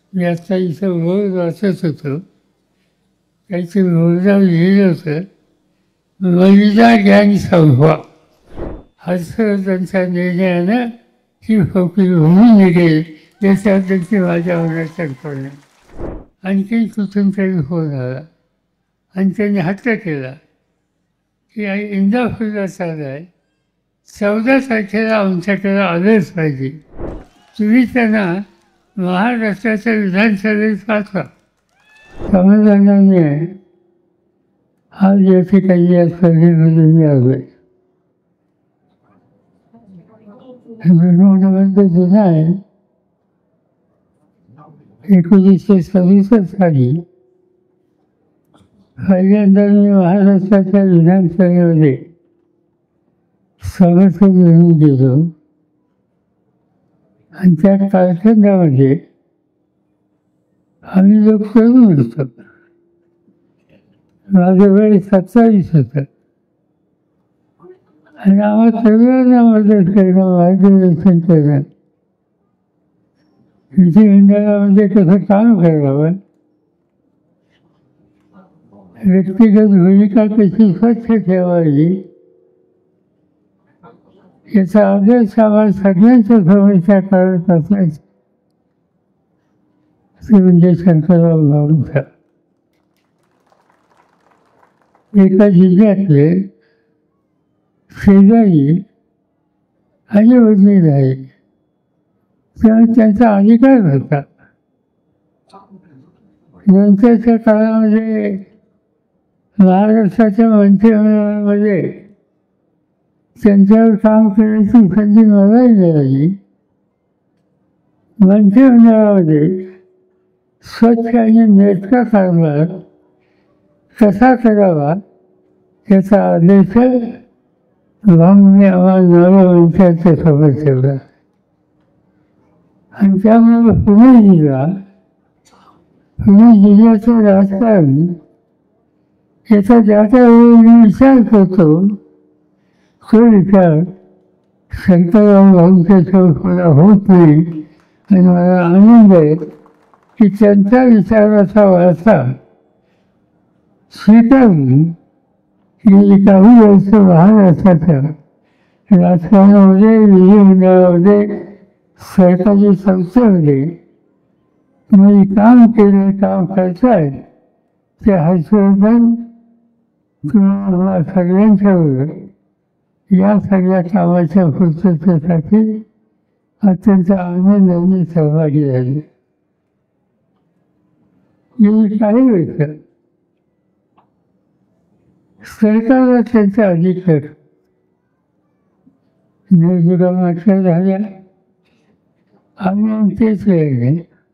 मी आत्ता इथं रोज वाचत होतो, काहीतरी रोजगार लिहिलं होतं, वनिता गँग संपवा. असं त्यांच्या निर्णयानं ही फौकी होऊन निघेल याच्याबद्दलची माझ्या मनात कल्पना. आणखी कुठून तरी फोन आला आणि त्यांनी हट्ट केला की इंदापूरला चालला आहे, 14 तारखेला आमच्याकडे आलंच पाहिजे, तुम्ही त्यांना महाराष्ट्राच्या विधानसभेत पाठवा. समाधानाने आज या ठिकाणी या स्पर्धेमध्ये मी आलो आहे. जुना आहे. 1967 साली पहिल्यांदा मी महाराष्ट्राच्या विधानसभेमध्ये सभासद म्हणून गेलो आणि त्या कारखान्यामध्ये आम्ही लोक तरुण होतो. माझं वय 27 होतं आणि आम्हाला सगळ्यांना मदत करणं, मार्गदर्शन करणं, विधिमंडळामध्ये कसं काम करावं, व्यक्तिगत भूमिका कशी स्वच्छ ठेवावी, याचा आदेश आम्हाला सगळ्यांच्या समस्या करत असायचं. ते म्हणजे शंकरराव भाऊंचा. एका जिल्ह्यातले शेजारी आईवडील आहे, तेव्हा त्यांचा अधिकार होता. नंतरच्या काळामध्ये महाराष्ट्राच्या मंत्रिमंडळामध्ये त्यांच्यावर काम करण्याची संधी मलाही मिळाली. मंत्रिमंडळामध्ये स्वच्छ आणि नेटका कारभार कसा करावा याचा आदेश भाऊंनी आम्हाला नवमंत्र्यांच्या समोर ठेवला. आणि त्यामुळे पुणे जिल्ह्याचं राजकारण याचा ज्या त्या वेळी विचार करतो, तो विचार शंकरराव भाऊंच्या समोर मला होत नाही. आणि मला आनंद आहे की त्यांच्या विचाराचा वारसा स्वीकारून गेली काही वर्ष महाराष्ट्राच्या राजकारणामध्ये, विधिमंडळामध्ये, सरकारी संस्थेमध्ये मी काम केलं, काम करताय, ते हर्षवर्धन तुम्हाला सगळ्यांच्यावर या सगळ्या कामाच्या पूर्ततेसाठी अत्यंत आनंदाने सहभागी झाले. गेली काही वर्ष सरकारला त्यांचा अधिकार निवडणुका मात्र झाल्या. आम्ही तेच वेळेने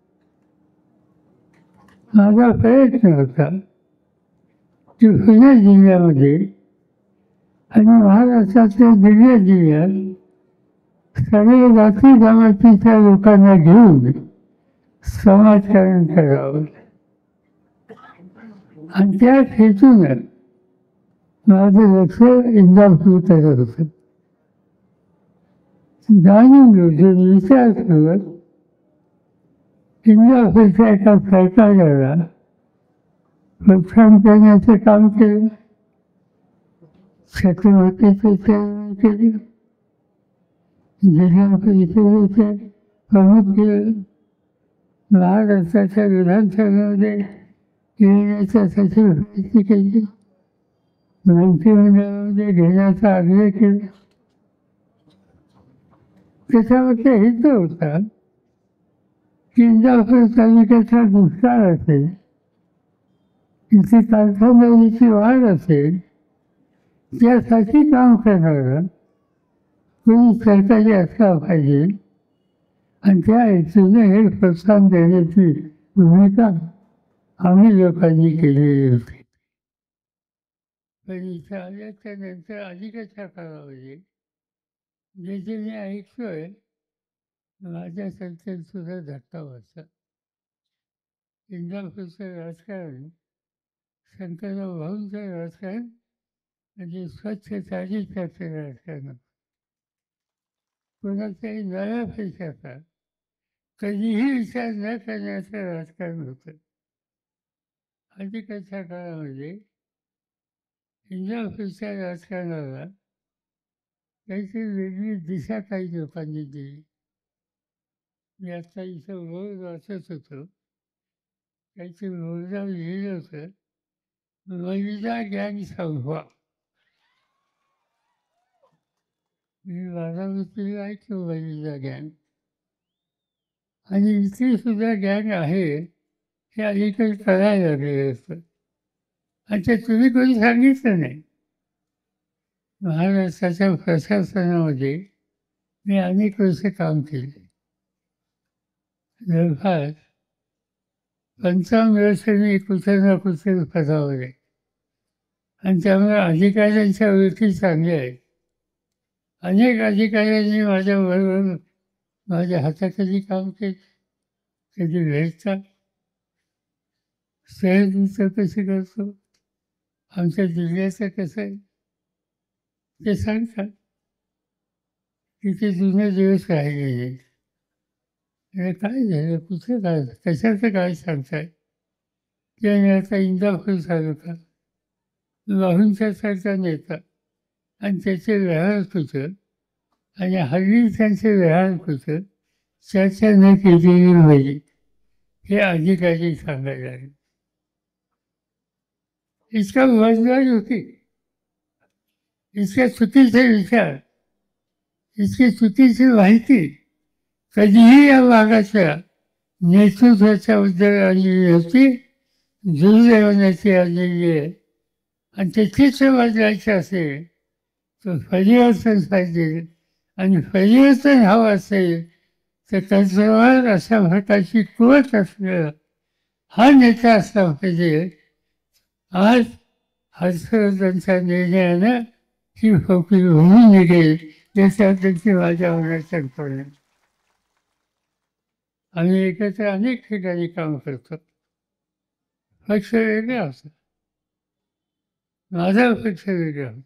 माझा प्रयत्न होता की पुणे जिल्ह्यामध्ये आणि महाराष्ट्रातल्या जिल्ह्यात सगळे जाती जमातीच्या लोकांना घेऊन समाजकारण करावं. आणि त्या हेतूनं माझं लक्ष इंदापूरकडे होतं. जाणून घेऊन विचार करत इंदापूरच्या एका सरकारला प्रोत्साहन करण्याचं काम केलं. छत्रपतीचं चळवळ केली, जिल्हा परिषदेचे प्रमुख केलं, महाराष्ट्राच्या विधानसभेमध्ये येण्याचा सचिव केली, मंत्रिमंडळामध्ये घेण्याचा आग्रह केला. त्याच्यामध्ये हेतू होता की इंदापूर तालुक्याचा दुष्काळ असेल, इथे कारखानदारीची वाढ असेल, त्यासाठी काम करणारं कोणी सरकारी असला पाहिजे. आणि त्या हेतूने हे प्रोत्साहन देण्याची भूमिका आम्ही लोकांनी केलेली होती. पण इथं आल्याच्या नंतर अलीकडच्या काळामध्ये जे मी ऐकतोय, माझ्या संस्थेत सुद्धा धक्का बसला. इंदापूरचं राजकारण, शंकरराव भाऊंचं राजकारण म्हणजे स्वच्छ चारित्र्याचं राजकारण, कोणाच्याही नव्या पैशाचा कधीही विचार न करण्याचं राजकारण होतं. अलीकडच्या काळामध्ये इंडिया ऑफिसच्या राजकारणाला काहीतरी वेगळी दिशा काही लोकांनी दिली. मी आत्ता इथं रोज वाचत होतो, काहीतरी रोजगार लिहिलं होतं, वनिता ज्ञान संघवा. मी बारामतीला ऐकलं वनिता ज्ञान, आणि इथे सुद्धा ज्ञान आहे हे अलीकडे कळायला लागले असतं. आणि ते तुम्ही कोणी सांगितलं नाही. महाराष्ट्राच्या प्रशासनामध्ये मी अनेक वर्ष काम केले. जवळपास 55 वर्ष मी कुठे ना कुठे पदावर आहे, आणि त्यामुळे अधिकाऱ्यांच्या ओळखी चांगल्या आहेत. अनेक अधिकाऱ्यांनी माझ्याबरोबर माझ्या हाताखाली काम केलं. कधी भेटतात, सहलीचं कसं करतो, आमच्या जिल्ह्याचं कसं आहे ते सांगतात. तिथे जुने दिवस राहिलेले. अरे काय झालं, कुठे काय, कशाचं काय सांगताय. त्याने आता इंदापूर तालुका वाहूनच्या सारखा नेता, आणि त्याचे व्यवहार कुठं, आणि हल्ली त्यांचे व्यवहार कुठं, चर्चा न केलेली पाहिजे हे अधिकारी सांगायला लागले. इतका वजवाज होती, इतके चुकीचे विचार, इतकी चुकीची माहिती कधीही या भागाच्या नेतृत्वाच्या बद्दल आलेली होती. दुर्दैवाची आलेली आहे. आणि ते चित्र बदलायचं असेल तर परिवर्तन पाहिजे, आणि परिवर्तन हवं असेल तर त्यांच्यावर अशा प्रकारची कुवत असलेला हा नेता असला पाहिजे. आज हर्षवर्धनच्या निर्णयानं ही पोकळी होऊन निघेल याच्याबद्दलची माझ्या मनात कल्पना आहे. आम्ही एकत्र अनेक ठिकाणी काम करतो. पक्ष वेगळा होता, माझा पक्ष वेगळा होता,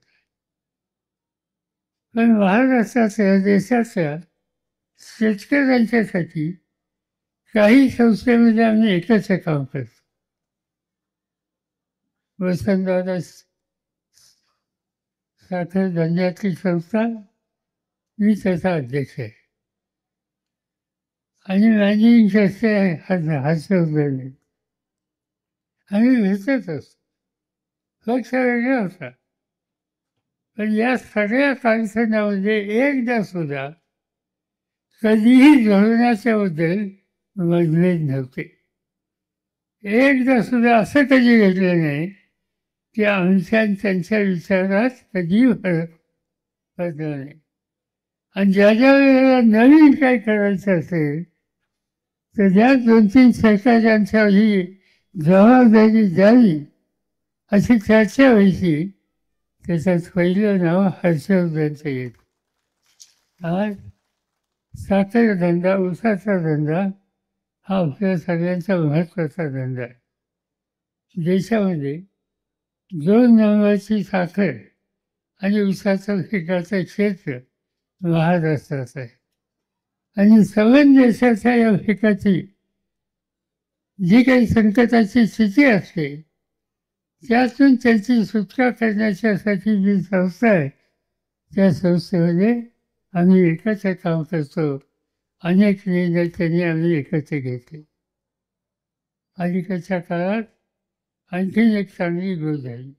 पण महाराष्ट्राच्या देशाच्या शेतकऱ्यांच्यासाठी काही संस्थेमध्ये आम्ही एकत्र काम करतो. वसंतदादा साखर धंद्यातली संस्था, मी त्याचा अध्यक्ष आहे, आणि मॅनेजिंग ट्रस्टी आहे हर्षवर्धन. आम्ही भेटत असतो. पक्ष वेगळा होता, पण या सगळ्या कार्यक्रमामध्ये एकदा सुद्धा कधीही धोरणाच्या बद्दल मतभेद नव्हते. एकदा सुद्धा असं कधी घडलं नाही की आमच्या त्यांच्या विचारात कधीही फरक पडला नाही. आणि ज्या ज्या वेळेला नवीन काय करायचं असेल तर ज्या 2-3 सरकारांच्या ही जबाबदारी द्यावी अशी चर्चा व्हायची. त्याच्यात पहिलं नाव हर्षवर्धनचं येतं. आज साखर धंदा, ऊसाचा धंदा हा आपल्या सगळ्यांचा महत्त्वाचा धंदा आहे. देशामध्ये 2 नंबरची साखर आणि ऊसाचं पिकाचं क्षेत्र महाराष्ट्राचं आहे, आणि संबंध देशाच्या या पिकाची जी काही संकटाची स्थिती असते त्यातून त्याची सुटका करण्याच्यासाठी जी संस्था आहे त्या संस्थेमध्ये आम्ही एकत्र काम करतो. अनेक निर्णय त्यांनी आम्ही एकत्र घेतले. अलीकडच्या काळात आणखीन एक चांगली गोष्ट झाली,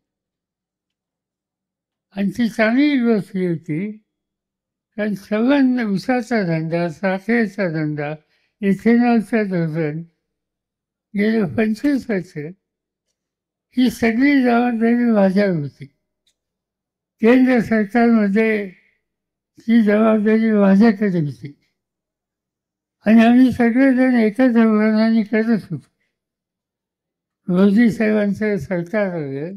आणि ती चांगली गोष्ट ही होती कारण संबंध ऊसाचा धंदा, साखरेचा धंदा, इथेनॉलचं धोरण गेले 25 वर्ष ही सगळी जबाबदारी माझ्यावर होती. केंद्र सरकारमध्ये ही जबाबदारी माझ्याकडे होती, आणि आम्ही सगळेजण एकच धोरणाने करत होतो. मोदी साहेबांचं सरकार आलं,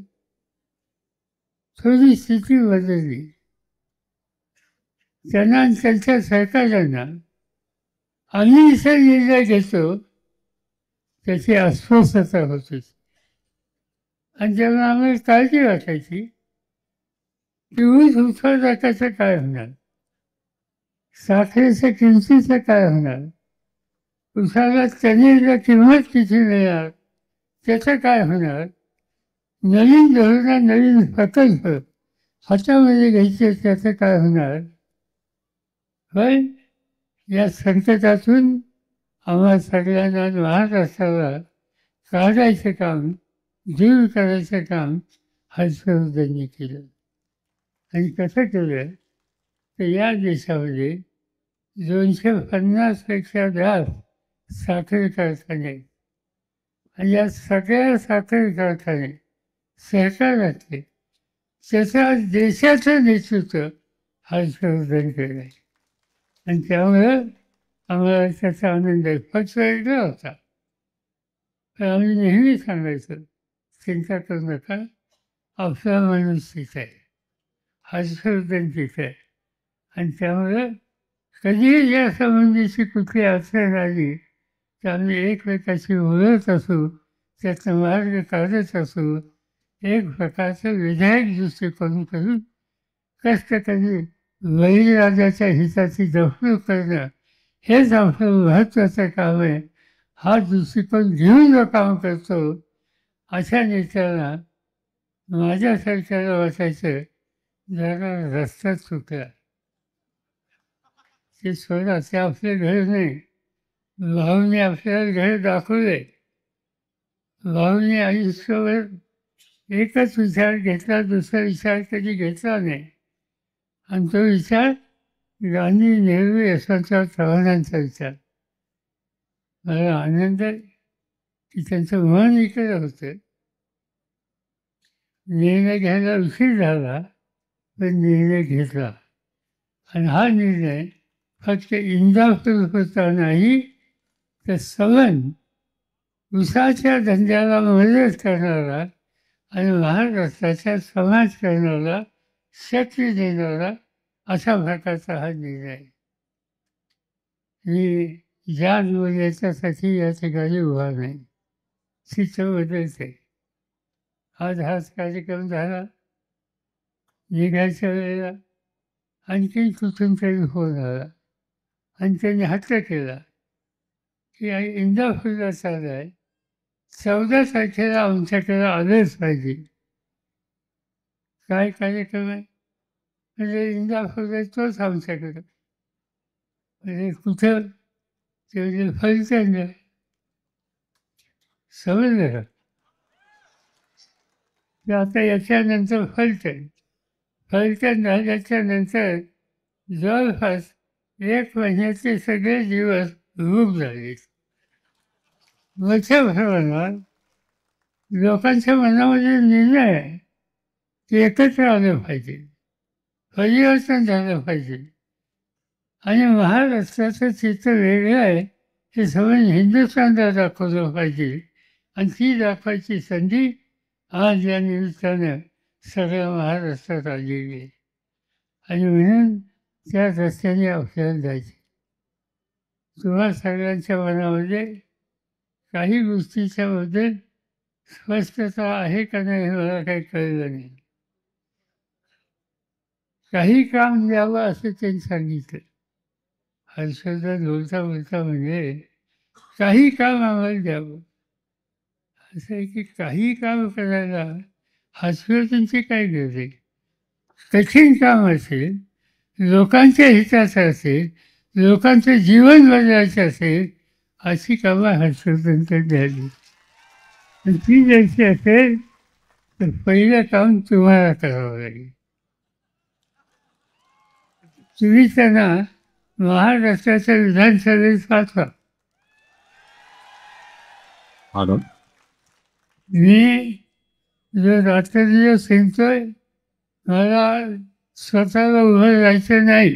थोडी स्थिती बदलली. त्यांना आणि त्यांच्या सरकारांना आम्ही इथे निर्णय घेतो त्याची अस्वस्थता होती, आणि जेव्हा आम्हाला काळजी वाटायची की ऊस उत्पादकाचं काय होणार, साखरेच्या किमतीचं काय होणार, उसाला त्यांनी किंमत किती मिळणार, त्याचं काय होणार, नवीन धोरणं नवीन प्रकल्प हातामध्ये घ्यायचे त्याचं काय होणार. पण या संकटातून आम्हा सगळ्यांना महाराष्ट्राला काढायचं काम, दूर करायचं काम हर्षवर्धननी केलं. आणि कसं केलं तर या देशामध्ये 250पेक्षा जास्त साखर कारखाने, आणि या सगळ्या साखर कारखाने सरकारातले, त्याचा देशाचं नेतृत्व हर्षवर्धन केलं आहे. आणि त्यामुळं आम्हाला त्याचा आनंद आहे. पक्ष वेगळा होता, पण आम्ही नेहमी सांगायचं चिंता करू नका, आपला माणूस तिथे आहे, हर्षवर्धन तिथे आहे. आणि त्यामुळं कधीही या संबंधीची कुठली अडचण आली तर आम्ही एकमेकाशी बोलत असू, त्याचा मार्ग काढत असू, एक प्रकारचं विधायक दृष्टिकोन करून कष्टकरी बळीराजाच्या हिताची जपणूक करणं हेच आपलं महत्त्वाचं काम आहे. हा दृष्टिकोन घेऊन जो काम करतो अशा नेत्याला माझ्या सरकारला वाटायचं जरा रस्ता चुकला. ते सोडा, ते आपले घर नाही. भाऊने आपल्याला घर दाखवले. भाऊने आयुष्यावर एकच विचार घेतला, दुसरा विचार कधी घेतला नाही. आणि तो विचार गांधी, नेहरू, यशवंतराव चव्हाणांचा विचार. मला आनंद आहे की त्यांचं मन इकडे होतं. निर्णय घ्यायला उशीर झाला, पण निर्णय घेतला. आणि हा निर्णय फक्त इंदापूर होता नाही, तर सवन उसाच्या धंद्याला मदत करणारा आणि महाराष्ट्राच्या समाजकारणाला शक्ती देणारा अशा प्रकारचा हा निर्णय. मी जात बोलायच्यासाठी या ठिकाणी उभा नाही, चित्र बदलते. आज हाच कार्यक्रम झाला, निघायच्या वेळेला आणखी कुठून तरी फोन आला आणि त्यांनी हट्ट केला की इंदापूरला चालू आहे, 14 तारखेला आमच्याकडे आलंच पाहिजे. काय कार्यक्रम आहे म्हणजे इंदापूरला तोच आमच्याकडं. म्हणजे कुठं ते म्हणजे फलटण, समजलं का. ते आता याच्यानंतर फलटण झाल्याच्या नंतर जवळपास 1 महिन्याचे सगळे दिवस बुक झाले. मोठ्या प्रमाणात लोकांच्या मनामध्ये निर्णय आहे की एकत्र आलं पाहिजे, परिवर्तन झालं पाहिजे. आणि महाराष्ट्राचं चित्र वेगळं आहे हे सगळं हिंदुस्थानला दाखवलं पाहिजे. आणि ती दाखवायची संधी आज या निमित्तानं सगळ्या महाराष्ट्रात आलेली आहे. आणि म्हणून त्या रस्त्याने आपल्याला जायचे. तुम्हा सगळ्यांच्या मनामध्ये काही गोष्टीच्या बद्दल स्पष्टता आहे का नाही हे मला काही कळलं नाही. काही काम द्यावं असं त्यांनी सांगितलं. हर्षवर्धन बोलता बोलता म्हणजे काही काम आम्हाला द्यावं. असं आहे की काही काम करायला हर्षवर्धनची काय गरज आहे. कठीण काम असेल, लोकांच्या हिताचं असेल, लोकांचं जीवन बदलायचं असेल, अशी कामं हर्षवर्धनकडे द्यावी. आणि ती द्यायची असेल तर पहिलं काम तुम्हाला करावं लागेल. तुम्ही त्यांना महाराष्ट्राच्या विधानसभेत पाठवा. मी जो रात्रदिवस हिंडतोय, मला स्वतःला उभं राहायचं नाही.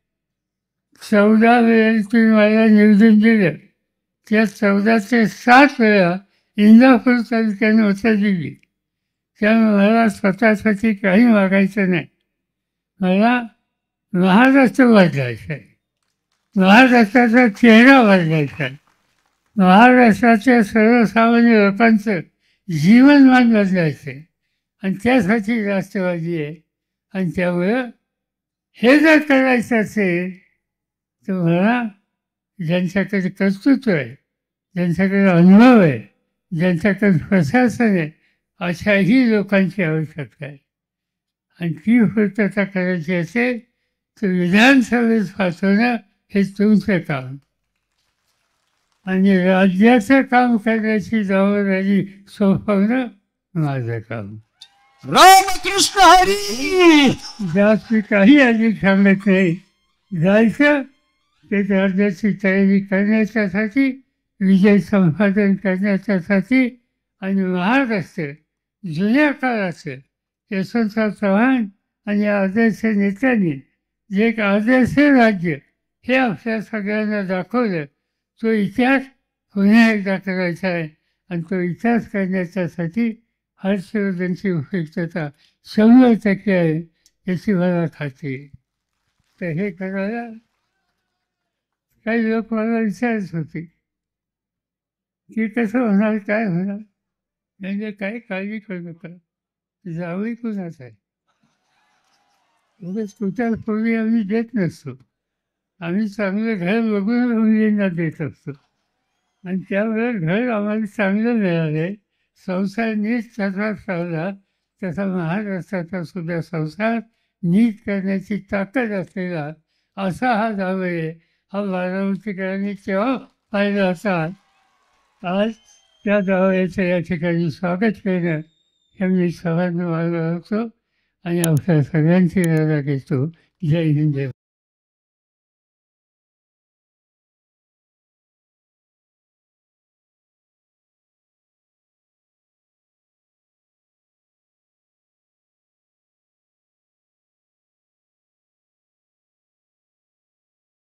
14 वेळेला तुम्ही मला निवडून दिलं, त्या 14चे 7 वेळा इंदापूर तालुक्याने उत्तर दिली. त्यामुळे मला स्वतःसाठी काही मागायचं नाही. मला महाराष्ट्र बदलायचा आहे, महाराष्ट्राचा चेहरा बदलायचा आहे, महाराष्ट्राच्या सर्वसामान्य लोकांचं जीवनमान बदलायचं आहे. आणि त्यासाठी राष्ट्रवादी आहे. आणि त्यामुळं हे जर करायचं असेल तर मला ज्यांच्याकडे कर्तृत्व आहे, ज्यांच्याकडे अनुभव आहे, ज्यांच्याकडे प्रशासन आहे, अशाही लोकांची आवश्यकता आहे. आणि ती पूर्तता करायची असेल तर विधानसभेत पाठवणं हे तुमचं काम आणि राज्याचं काम करण्याची जबाबदारी सोपवणं माझं काम. रामकृष्ण हरी. जास्त काही अधिक सांगत नाही. जायचं ते राज्याची तयारी करण्याच्यासाठी, विजय संपादन करण्याच्यासाठी आणि महाराष्ट्र जुन्या काळाचं यशवंतराव चव्हाण आणि आदर्श नेत्यांनी जे एक आदर्श राज्य हे आपल्या सगळ्यांना दाखवलं, तो इतिहास पुन्हा एकदा करायचा आहे. आणि तो इतिहास करण्याच्यासाठी हर्षवर्धनची उपयुक्तता 100% आहे याची मला खात्री आहे. तर हे करायला काही लोक मला विचारत होते की कसं होणार, काय होणार. म्हणजे काही काळजी करू नका, जावई कुणाच आहे. उगाच कुठल्या पूर्वी आम्ही देत नसतो. आम्ही चांगलं घर बघून मुलींना देत असतो आणि त्यामुळे घर आम्हाला चांगलं मिळालं. संसार नीट तसा चालला तसा महाराष्ट्राचा सुद्धा संसार नीट करण्याची ताकद असलेला असा हा जावई आहे. हा बारामतीकरांनी तेव्हा पाहिला होता. आज त्या जावयाचं या ठिकाणी स्वागत करणं हे मी सर्वांना मागं होतो आणि आपल्या सगळ्यांची रजा घेतो. जय हिंद.